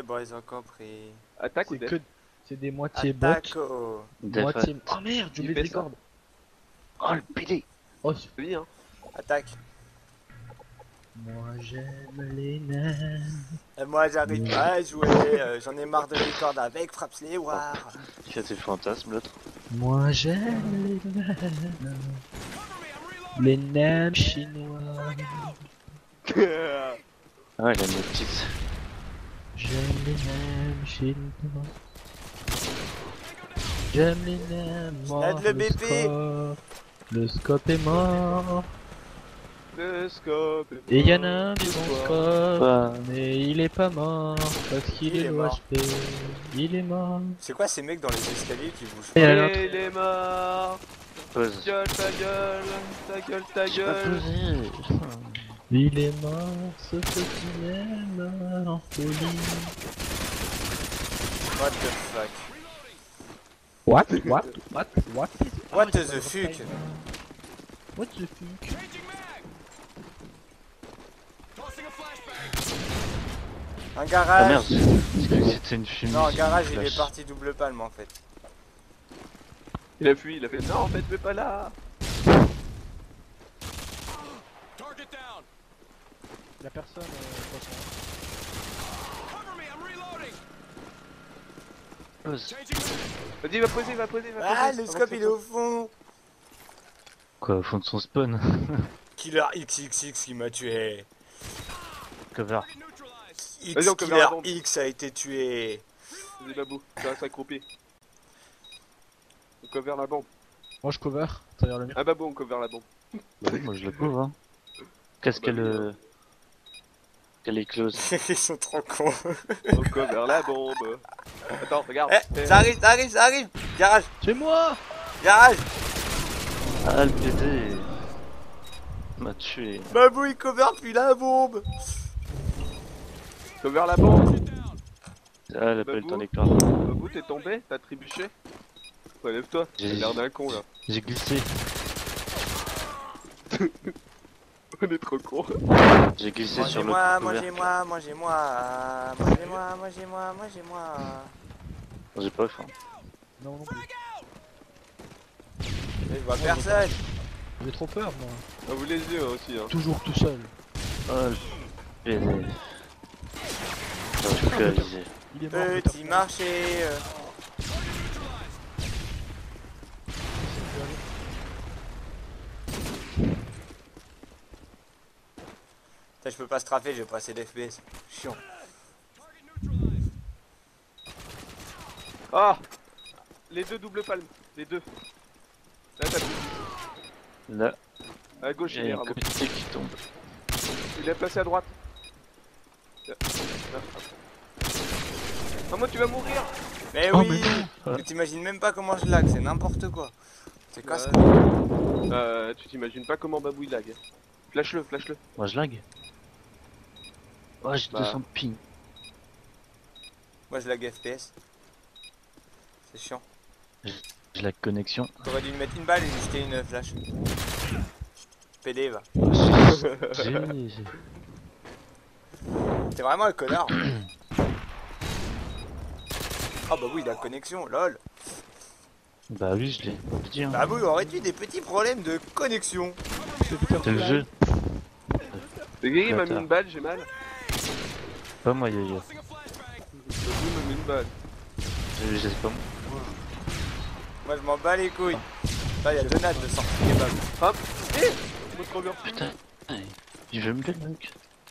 bon, ils ont compris. Attaque ou C'est def? que... C'est des moitiés bots, Attaque oh. moitié... Oh merde, Il j'oublie fait des ça. cordes. Oh le PD. Oh, Oui, hein. Attaque. moi j'aime les nains. Et moi j'arrive pas à jouer, j'en ai marre de les cordes avec Fraps les War. Il a des fantasmes l'autre. Moi j'aime les nains. Les nains chinois. Ah il a une petite. J'aime les nains chinois. J'aime les nains morts. Aide le bébé. scope. Le scope est mort. Le scope. Et y en a un du bon scope. Ah. Mais il est pas mort. Parce qu'il Il est est low mort. HP. Il est mort. C'est quoi ces mecs dans les escaliers qui bougent Et pas alors Et il est mort. Pause. Gueule, ta gueule. Ta gueule, ta J'ai pas gueule. posé. Il est mort, ce petit aime en folie. What the fuck. What is... What Oh, the j'ai pas fuck. le time. What the fuck. Un Ah garage. merde. J'ai cru que c'était une fumée. Non, un sur garage une il est flash. parti double palme en fait. Il a fui, il a fait non, en fait, mais pas là. La personne, Pause. Vas-y, va poser, va poser, va poser. Ah, le Avance scope sur il est au fond. Quoi au fond de son spawn. Killer XXX qui m'a tué. Cover. Vas-y, on cover Killer la bombe. X a été tué. Vas-y, babou, tu restes accroupi. On cover la bombe. moi je cover, derrière le mur. Ah, babou, on cover la bombe. Bah oui, moi je le couvre hein. Qu'est-ce Bah qu'elle oui, qu'elle est close. Ils sont trop cons. On cover la bombe. Attends, regarde. Eh, ça arrive, ça arrive, ça arrive. Garage, C'est moi. garage. Ah le PD m'a tué. Babou il cover puis la bombe. Cover la bombe. Ah elle a pas eu le Babou. temps d'éclore. Babou, t'es tombé? T'as trébuché? Relève-toi, J'ai- t'as l'air d'un con là. J'ai glissé. On est trop con. J'ai glissé sur le Mangez-moi, couvert. mangez-moi, mangez-moi. Mangez-moi, mangez-moi, mangez-moi. J'ai pas faim. Non, non plus. Je vois personne. J'ai trop peur moi. Ah, vous les yeux aussi, hein. Toujours tout seul. Oh le PD. J'aurais pu réaliser. Il est mort. Petit marché. Putain, je peux pas straffer, j'ai pas assez d'FPS. Chiant. Ah! Les deux double palmes, les deux. Là, t'as plus. Là, À gauche, il y il a est une Rambo. communauté qui tombe. Il est placé à droite. Là. Là. Ah, moi, tu vas mourir! Mais Oh, oui. mais non. Mais t'imagines même pas comment je lag, c'est n'importe quoi. C'est casse. Tu t'imagines pas comment Babou il lag. Flash-le, flash-le. Moi je lag. Oh j'ai Bah. 200 de ping. Moi je lag FPS. C'est chiant. J'ai la connexion. T'aurais dû me mettre une balle et lui jeter une flash. PD va. J'ai- T'es vraiment un connard. Ah bah oui, la connexion, lol. Bah oui je l'ai dit hein. Bah oui, aurait-tu des petits problèmes de connexion. C'est le jeu. Le gars, il m'a mis Bâtard. une balle, j'ai mal. Pas moi Yo-Yo. Babou m'a mis une balle. J'ai pas moi. Moi je m'en bats les couilles. Là y'a deux nattes de sortie kebab. Hop! Eh! Je me cover plus. Putain. Il veut me le mec.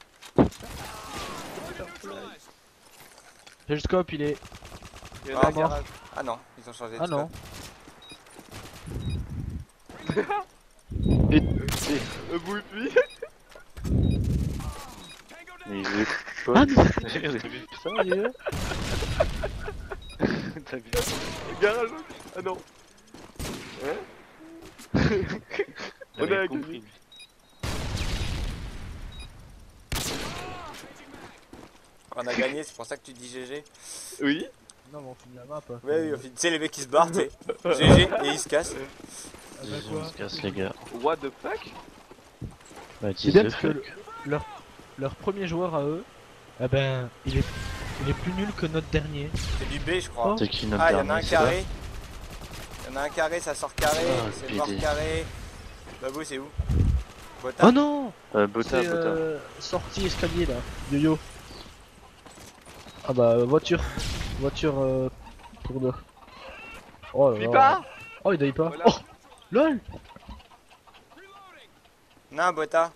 J'ai le scope, il est. Il y en Ah, a un mort. garage. Ah non, ils ont changé de Ah non. Et... Babou, il fuit. Mais il veut quoi? Ah non. J'ai vu ça Yo-Yo. T'as vu? Garage. Ah non. Hein? On J'avais a compris. gagné. On a gagné, c'est pour ça que tu dis GG. Oui. Non, mais on finit la map. Ouais, oui, au final, tu sais, les mecs qui se barrent, tu sais. GG et ils se cassent. Ah bah Vas-y, quoi on se casse les gars. What the fuck? Bah C'est dis bien the parce que fuck. leur premier joueur à eux, eh ben, il est Il est plus nul que notre dernier. C'est du B, je crois. Oh. C'est qui notre Ah, il y en a dernier, un c'est carré. Il y en a un carré, ça sort carré. Ah, C'est PD. mort carré. Babou, c'est où? Bota. Oh non! Bota, C'est Bota. sortie escalier là. Yo-yo. Ah bah voiture. Voiture pour deux. Oh là Fuis là. pas. Oh il daille pas. Voilà. Oh LOL. Non, Bota.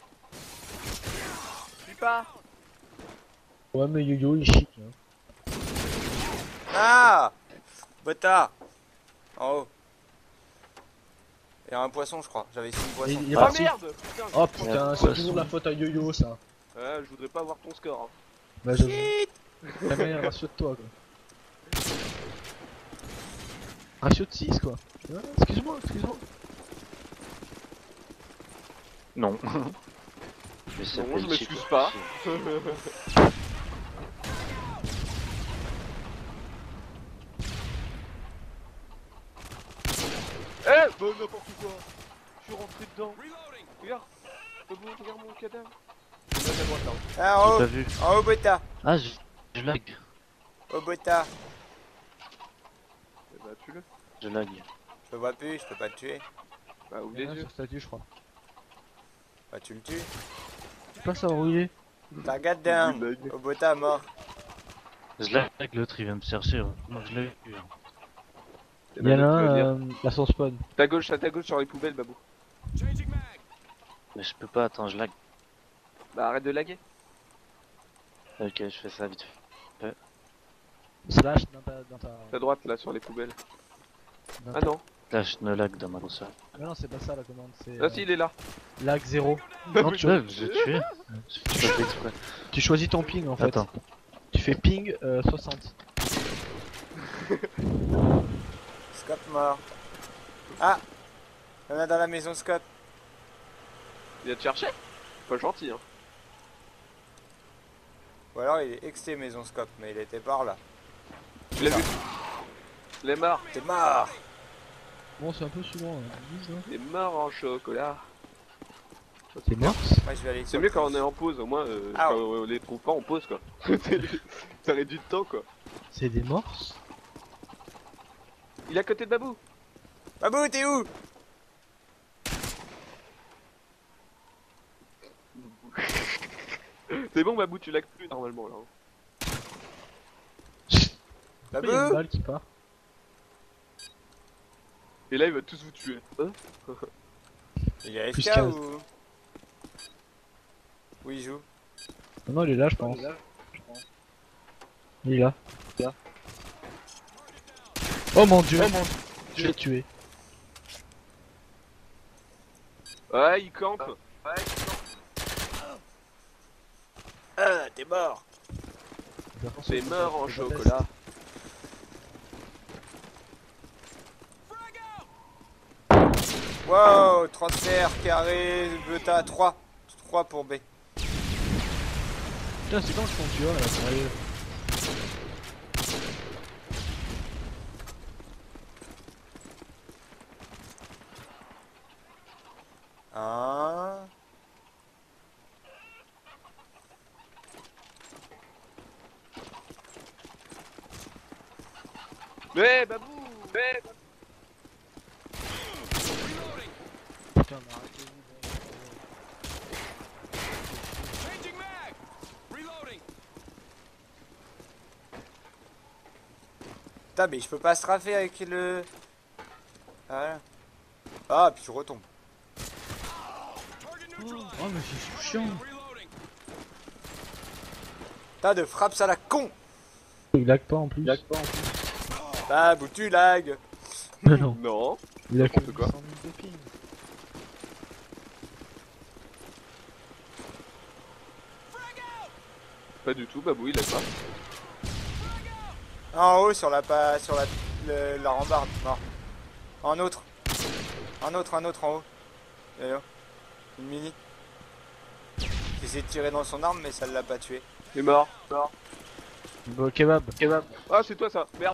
Fuis pas. Ouais mais Yo-yo il est chic. Hein. Ah! Bota. En haut. Il y a un poisson, je crois. J'avais ici un poisson. Il est Ah parti. merde. Putain, Oh je- putain, c'est toujours la faute à Yo-yo ça. Ouais, je voudrais pas voir ton score. Hein. Bah je... Shit! La meilleure ratio de toi quoi. Ratio de 6 quoi. Ah, excuse-moi, excuse-moi. Non. Mais ça Non, fait je le m'excuse cheat, pas. aussi. Eh bah n'importe quoi. Je suis rentré dedans. Regarde. Regarde mon cadavre. Il est à droite là. Ah, en J'ai haut. pas vu. En haut, Bota. Ah, je lag. Oh, Bota. Eh bah tue-le. Je lag. Je le vois plus, je peux pas le tuer. Bah ouvre Il y les en a yeux. sur statut je crois. Bah, tu le tues. Je sais pas savoir où il est. Target down. Bug. Oh, Bota mort. Je lag, l'autre il vient me chercher. Moi je l'ai eu. Il y en a d'autres qui veulent un, là son spawn. à ta gauche sur les poubelles, Babou. Mais je peux pas, attends, je lag. Bah arrête de laguer. Ok, je fais ça vite fait. Slash dans ta... Ta droite là sur les poubelles. dans Ah ta- non. Là, je ne lag dans ma console. Mais non, c'est pas ça la commande, c'est Ah si, il est là. lag 0. Bah Non, oui, tu, Ouais, je l'ai tué. Je pas fait exprès. tu choisis ton ping en fait. Attends. Tu fais ping 60. Scope mort. Ah! Il y en a dans la maison Scope. Il vient te chercher. Pas gentil hein. Ou alors il est XT maison Scope, mais il était par là. Tu l'as vu. Il est mort. T'es mort! Bon, c'est un peu souvent. Hein. Il est mort en chocolat. T'es mort? Moi je vais aller. C'est mieux quand on est en pause, au moins Ah quand on les trouve pas, on pause quoi. Ça réduit le temps quoi. C'est des morses? Il est à côté de Babou. Babou, t'es où? C'est bon Babou, tu lags plus normalement là. Il y a une Babou? balle qui part. Et là il va tous vous tuer. Hein. Il est Plus AFK 15. ou? Où il joue? Non, non, il est là, je pense. Il est là. Oh mon dieu! Je l'ai tué. Ouais, il campe. Ah, t'es mort! C'est mort en chocolat. Wow, transfert, carré, beta, 3. 3 pour B. Putain, c'est quand je compte, tu vois, là, sérieux. Un. Mais Babou. Mais Putain, mais arrêtez-vous. Putain, mais je peux pas strafer avec le. Voilà. Ah, puis je retombe. Oh, mais c'est chiant. T'as de frappe ça la con! Il lag pas en plus. Babou, tu lag! Non, non. non. Il a que N'importe quoi. 100 000 de ping. Pas du tout, Babou il lag pas. En haut sur la sur la rambarde, mort. Un autre. Un autre en haut. Et là. Une mini. J'ai essayé de tirer dans son arme mais ça l'a pas tué. Il est mort. Mort. Bon, kebab. Ah c'est toi ça. Merde.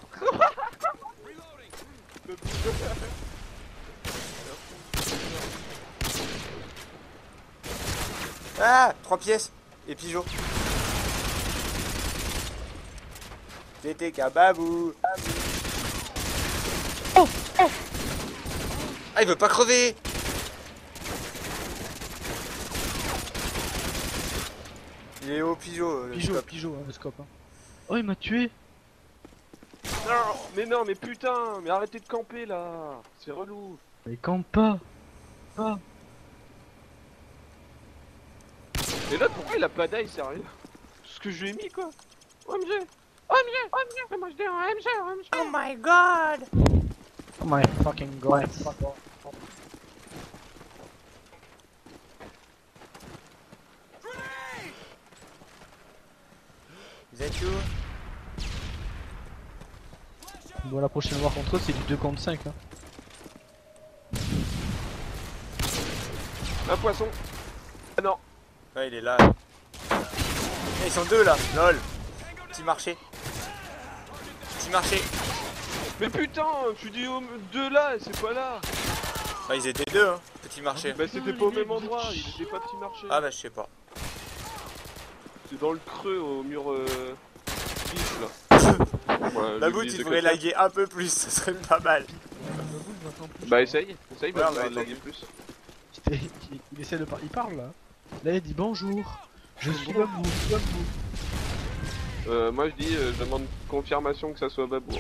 Ah, 3 pièces. Et Pigeot. TTK babou. Ah, il veut pas crever. Il est au Pigeot. Pigeot, hein, le scope. Hein. Oh, il m'a tué. Non, mais putain, mais arrêtez de camper là. C'est relou. Mais campe pas. Et là, pourquoi il a pas d'ail, sérieux? Ce que je lui ai mis, quoi. OMG, moi je dis OMG. Oh my god. Oh my fucking god. Vous êtes où? Bon, la prochaine war contre eux, c'est du 2 contre 5. Hein. Un poisson. Ah non. Ouais, il est là. Ils sont deux là, lol. Petit marché. Mais putain, tu dis deux là, et c'est pas là. Bah, ils étaient deux, hein. Petit marché. Bah c'était pas au même endroit, il était pas petit marché. Ah, bah, je sais pas. C'est dans le creux au mur 10 là. Ouais, Babou, l'église tu de devrais Cotia. laguer un peu plus, ce serait pas mal. Bah essaye, Ouais, bah, on va laguer essayer. plus. Il essaie de parler. Il parle là. Là, il dit bonjour. Je suis Babou. Moi je dis, je demande confirmation que ça soit Babou.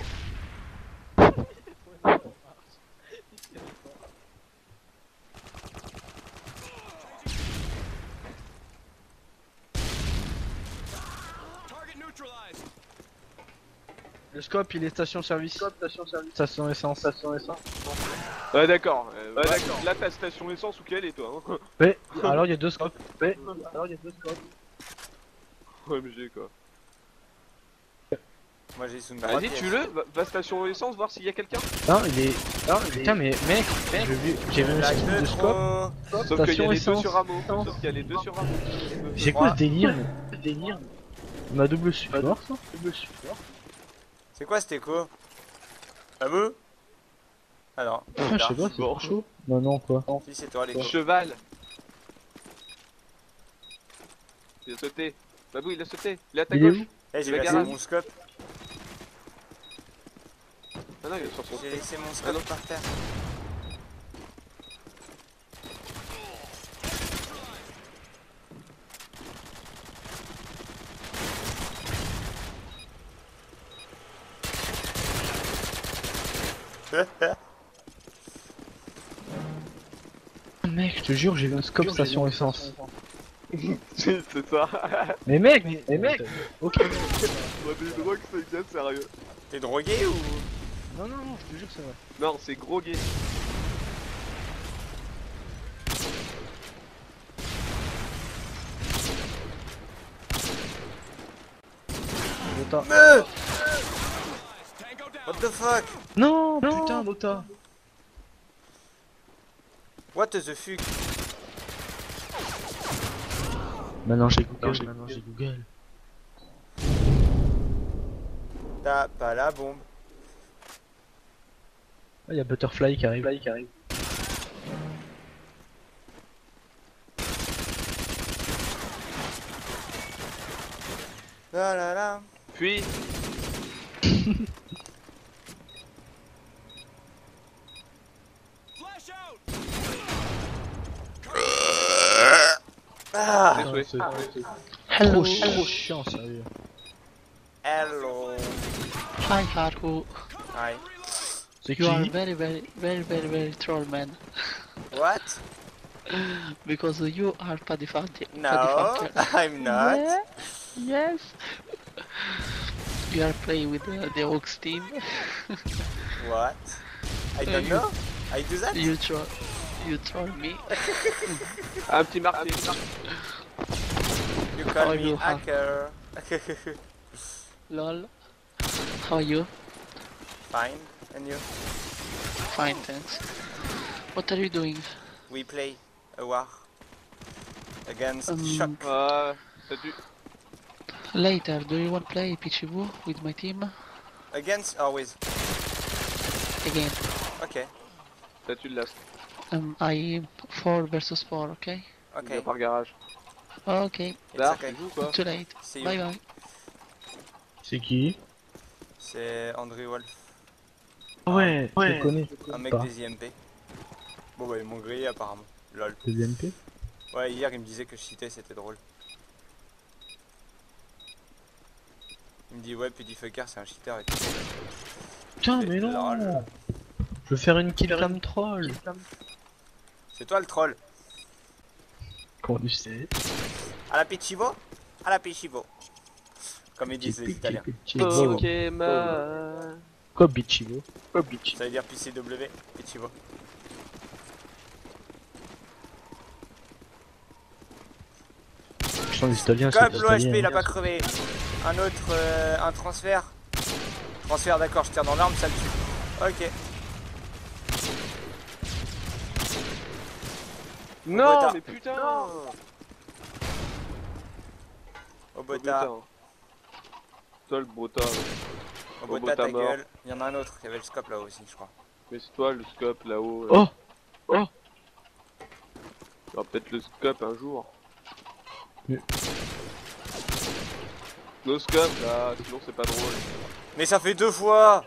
Le scope, il est station service. Station essence. Ouais d'accord, là ta station essence où qu'elle est toi hein. Ouais, alors il y a deux scopes. OMG quoi. Moi, j'ai Sundar. Vas-y tue-le, va station essence voir s'il y a quelqu'un. Non, il est. Putain, mais mec, j'ai vu La un de scope. Sauf qu'il y a Station les deux essence. sur Rameau. Sauf qu'il y a les deux sur Rameau. C'est quoi ce délire? Il m'a double support ça? C'est quoi cet écho? Babou? Ah non. Ah, je sais pas, c'est Bon. trop chaud. Non, quoi. Si, c'est toi l'écho. Cheval. Il a sauté. Babou il a sauté. Il est à ta Il est gauche. où? Eh, j'ai La laissé garage. mon scope. Ah non il est sur son J'ai laissé mon Ah scope non. par terre. Mec, je te jure, j'ai vu un scope station essence. C'est ça. Mais mec, ok. On a des drogues c'est bien sérieux. T'es drogué ou? Non, je te jure, c'est vrai. Non c'est gros gay. Lota. What the fuck? Non, putain, Lota. What the fuck? Maintenant j'ai Google. T'as pas la bombe. Ah, y a Butterfly qui arrive. La la la. Puis Ah. désolé. Trop chiant, sérieux. Hello. Hi Haru, Hi. C'est you are qui? very troll man. What? Because you are Paddy Funky. No, I'm not. Yes. You are playing with the Oaks team. What? I don't know. I do that? You troll me. Un petit marqué. You call How me you have- hacker. Lol. How are you? Fine. And you? Fine, thanks. What are you doing? We play a war against Um, Shock. T'as dû. Later, do you want to play Pichibu with my team? Against or with? Again. Okay. T'as tué le last. I 4 versus 4, okay? Il Okay. vient par garage. Okay. It's Là, okay. tu joues quoi? Too late. See you. Bye bye. C'est qui? C'est Andrew Wolf, Ouais, je le connais. un mec Pas. des IMP. Bon bah ils m'ont grillé apparemment. Lol. Des MP. Ouais, hier il me disait que je cheatais, c'était drôle. Il me dit ouais, Puddyfucker c'est un cheater et tout. Putain, Et mais non. lol. Je veux faire une kill cam troll. C'est toi le troll. Comment tu sais? À la Pichivo. À la Pichivo. Comme ils disent les Italiens. Pokémon. Quoi, Bichivo? Ça veut dire PCW. Pichivo. Je sens les Italiens, Comme c'est l'OHP il italien. a pas crevé. Un autre, un transfert. Transfert d'accord, je tire dans l'arme, ça le tue. Ok. Non, Bota. mais putain. Obota. Seul Bota. Obota ta Obota mort. gueule. Il y en a un autre, il y avait le scope là aussi, je crois. Mais c'est toi le scope là-haut. Oh! Il y aura peut-être le scope un jour. Mais- No scope là, sinon c'est pas drôle. Mais ça fait 2 fois.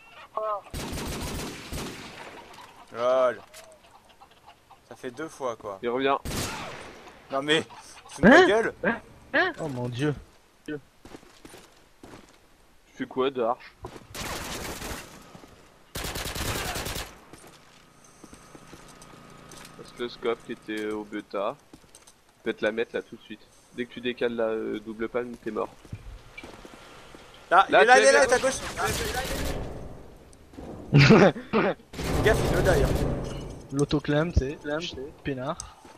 Lol. Ça fait 2 fois quoi. Il revient. Non mais, c'est de ta gueule. Oh mon dieu. Tu fais quoi d'arche? Parce que le scope qui était au beta, je vais te la mettre là tout de suite. Dès que tu décales la double palme, t'es mort. Là, Là, il est là, tu es à ta gauche. Gaffe, il nous d'ailleurs. L'autoclame, c'est peinard.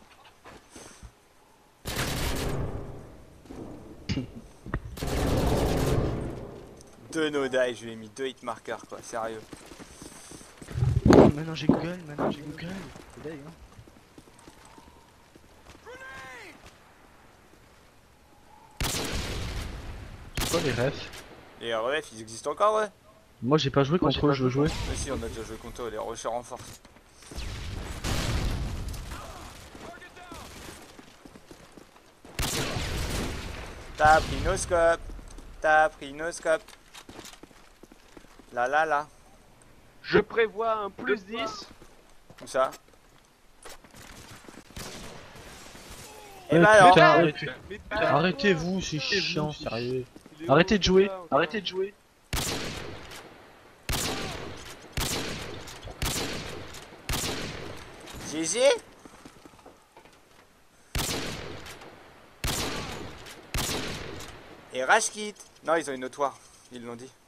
Deux no die, je lui ai mis 2 hit markers quoi, sérieux. Maintenant j'ai Google, C'est dingue, hein. C'est quoi les refs? Les REF ils existent encore ouais. Moi j'ai pas joué contre eux, je veux jouer. Mais si on a déjà joué contre eux, les recherches en force. T'as pris nos scopes. T'as pris nos scopes. Là là là. Je prévois un plus 10. Où ça? Eh, Et bah alors. putain, Mais arrêtez-vous, c'est chiant, sérieux. il est où, Arrêtez de jouer, là, arrêtez de jouer. GG. Et Rashkit. Non, ils ont une notoire, ils l'ont dit.